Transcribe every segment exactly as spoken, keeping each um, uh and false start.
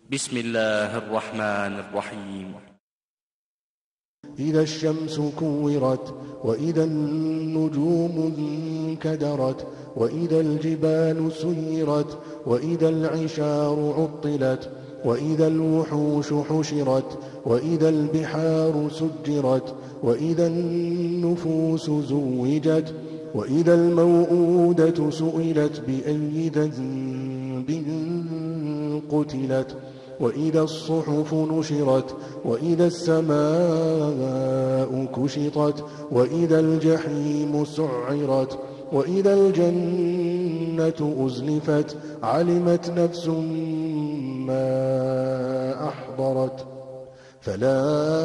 بسم الله الرحمن الرحيم. إذا الشمس كورت وإذا النجوم انكدرت وإذا الجبال سيرت وإذا العشار عطلت وإذا الوحوش حشرت وإذا البحار سجرت وإذا النفوس زوجت وإذا الموءودة سئلت بأي ذنب قتلت وإذا الصحف نشرت وإذا السماء كشطت وإذا الجحيم سعرت وإذا الجنة أزلفت علمت نفس ما أحضرت فلا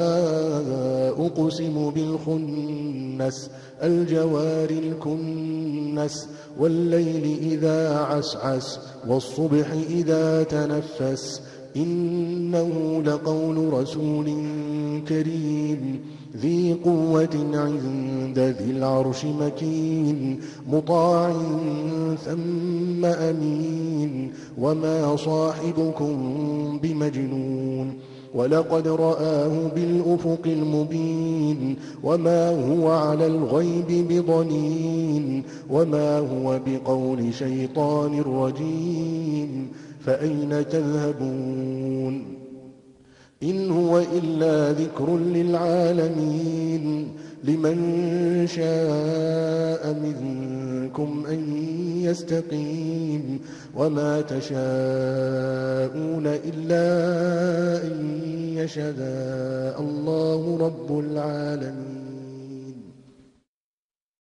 أقسم بالخنس الجوار الكنس والليل إذا عسعس والصبح إذا تنفس إنه لقول رسول كريم ذي قوة عند ذي العرش مكين مطاع ثم أمين وما صاحبكم بمجنون ولقد رآه بالأفق المبين وما هو على الغيب بضنين وما هو بقول شيطان رجيم فأين تذهبون إن هو إلا ذكر للعالمين لمن شاء منكم أن يستقيم وما تشاءون إلا أن يشاء الله رب العالمين.